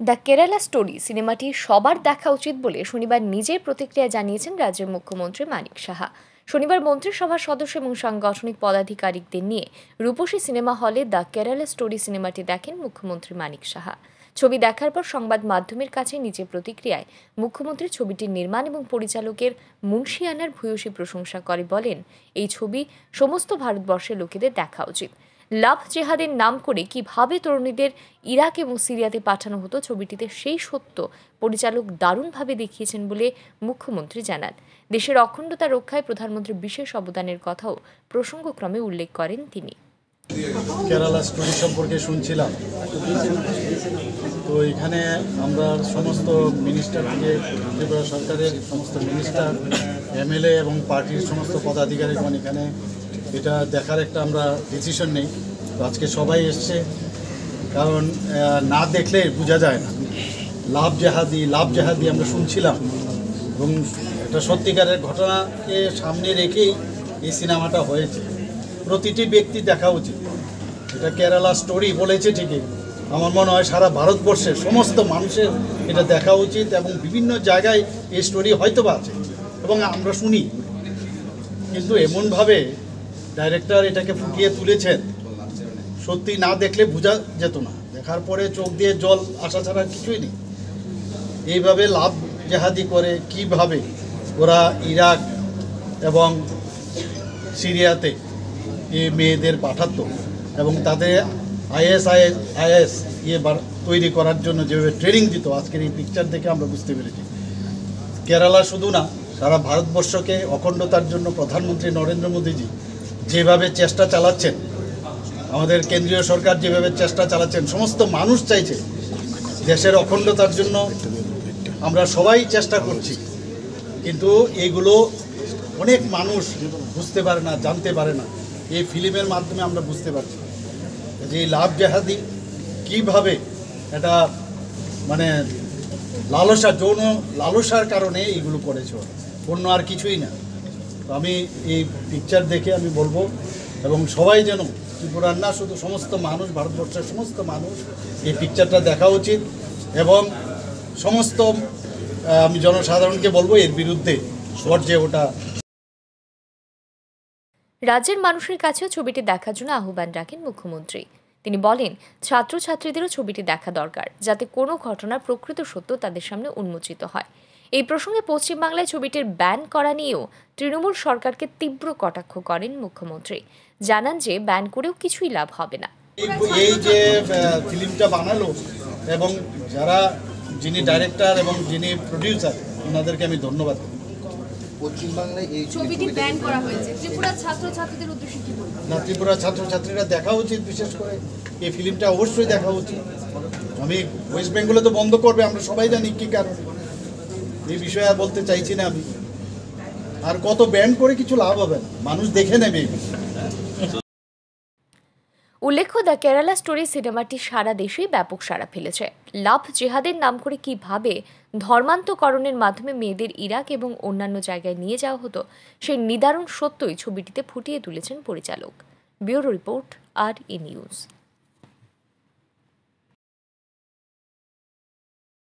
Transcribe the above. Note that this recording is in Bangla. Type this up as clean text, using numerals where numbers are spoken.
দ্য কেরালা স্টোরি সিনেমাটি সবার দেখা উচিত বলে শনিবার নিজের প্রতিক্রিয়া জানিয়েছেন রাজ্যের মুখ্যমন্ত্রী মানিক সাহা। শনিবার মন্ত্রিসভার সদস্য এবং সাংগঠনিক পদাধিকারিকদের নিয়ে রূপসী সিনেমা হলে দ্য কেরালা স্টোরি সিনেমাটি দেখেন মুখ্যমন্ত্রী মানিক সাহা। ছবি দেখার পর সংবাদ মাধ্যমের কাছে নিজের প্রতিক্রিয়ায় মুখ্যমন্ত্রী ছবিটির নির্মাণ এবং পরিচালকের মুন্সিয়ানার ভূয়সী প্রশংসা করে বলেন, এই ছবি সমস্ত ভারতবর্ষের লোকেদের দেখা উচিত। লাভ জেহাদের নাম করে কিভাবে তরুণীদের ইরাক এবং সিরিয়াতে পাঠানো হতো, ছবিটিতে সেই সত্য পরিচালক দারুণভাবে দেখিয়েছেন বলে মুখ্যমন্ত্রী জানান। দেশের অখণ্ডতা রক্ষায় প্রধানমন্ত্রীর বিশেষ অবদানের কথাও প্রসঙ্গক্রমে উল্লেখ করেন তিনি। কেরালা স্টোরি সম্পর্কে শুনছিলাম, তো এখানে আমরা সমস্ত মিনিস্টার থেকে ত্রিপুরা সরকারের সমস্ত মিনিস্টার, এমএলএ এবং পার্টির সমস্ত পদাধিকারীগণ এখানে এটা দেখার একটা আমরা ডিসিশন নেই। তো আজকে সবাই এসছে, কারণ না দেখলে বোঝা যায় না। লাভ জেহাদি আমরা শুনছিলাম, এবং একটা সত্যিকারের ঘটনাকে সামনে রেখেই এই সিনেমাটা হয়েছে। প্রতিটি ব্যক্তি দেখা উচিত। এটা কেরালা স্টোরি বলেছে ঠিকই, আমার মনে হয় সারা ভারতবর্ষের সমস্ত মানুষের এটা দেখা উচিত, এবং বিভিন্ন জায়গায় এই স্টোরি হয়তো বা আছে এবং আমরা শুনি, কিন্তু এমনভাবে ডাইরেক্টর এটাকে ফুটিয়ে তুলেছেন, সত্যি না দেখলে বোঝা যেত না। দেখার পরে চোখ দিয়ে জল আসা ছাড়া কিছুই নেই। এইভাবে লাভ জেহাদি করে কিভাবে ওরা ইরাক এবং সিরিয়াতে এই মেয়েদের পাঠাতো, এবং তাদের আইএস তৈরি করার জন্য যেভাবে ট্রেনিং দিত, আজকের এই পিকচার দেখে আমরা বুঝতে পেরেছি। কেরালা শুধু না, সারা ভারতবর্ষকে অখণ্ডতার জন্য প্রধানমন্ত্রী নরেন্দ্র মোদীজি যেভাবে চেষ্টা চালাচ্ছেন, আমাদের কেন্দ্রীয় সরকার যেভাবে চেষ্টা চালাচ্ছেন, সমস্ত মানুষ চাইছে দেশের অখণ্ডতার জন্য। আমরা সবাই চেষ্টা করছি, কিন্তু এইগুলো অনেক মানুষ বুঝতে পারে না, জানতে পারে না। এই ফিল্মের মাধ্যমে আমরা বুঝতে পারছি যে লাভ জেহাদি কীভাবে এটা মানে যৌন লালসার কারণে এইগুলো করেছে, অন্য আর কিছুই না। তো আমি এই পিকচার দেখে আমি বলবো, এবং সবাই যেন, ত্রিপুরার না শুধু সমস্ত মানুষ, ভারতবর্ষের সমস্ত মানুষ এই পিকচারটা দেখা উচিত, এবং সমস্ত আমি জনসাধারণকে বলবো এর বিরুদ্ধে সরজে ওটা। রাজ্যের মানুষের কাছেও ছবিটি দেখার জন্য আহ্বান রাখেন মুখ্যমন্ত্রী। তিনি বলেন, ছাত্রছাত্রীদেরও ছবিটি দেখা দরকার, যাতে কোনো ঘটনার প্রকৃত সত্য তাদের সামনে উন্মোচিত হয়। এই প্রসঙ্গে পশ্চিমবাংলায় ছবিটির ব্যান করা নিয়েও তৃণমূল সরকারকে তীব্র কটাক্ষ করেন মুখ্যমন্ত্রী। জানান যে ব্যান করেও কিছুই লাভ হবে না। এই যে ফিল্মটা বানালো, এবং যিনি ডাইরেক্টর এবং যিনি প্রডিউসার, ওনাদেরকে আমি ধন্যবাদ দিই। পশ্চিমবাংলায় এই ছবিটি ব্যান করা হয়েছে, ত্রিপুরার ছাত্রছাত্রীদের উদ্দেশ্যে কি বলবেন? না, ত্রিপুরার ছাত্রছাত্রীরা দেখা উচিত, বিশেষ করে এই ফিল্মটা অবশ্যই দেখা উচিত। আমি ওয়েস্ট বেঙ্গলে তো বন্ধ করবে, আমরা সবাই জানি কী কারণ, এই বিষয়ে আর বলতে চাইছি না আমি। আর কত ব্যান করে কিছু লাভ হবে না, মানুষ দেখে নেবে। উল্লেখ্য, দ্য কেরালা স্টোরি সিনেমাটি সারা দেশেই ব্যাপক সাড়া ফেলেছে। লাভ জেহাদের নাম করে কিভাবে ধর্মান্তকরণের মাধ্যমে মেয়েদের ইরাক এবং অন্যান্য জায়গায় নিয়ে যাওয়া হতো, সেই নিদারুণ সত্যই ছবিটিতে ফুটিয়ে তুলেছেন পরিচালক। Bureau report, RE news.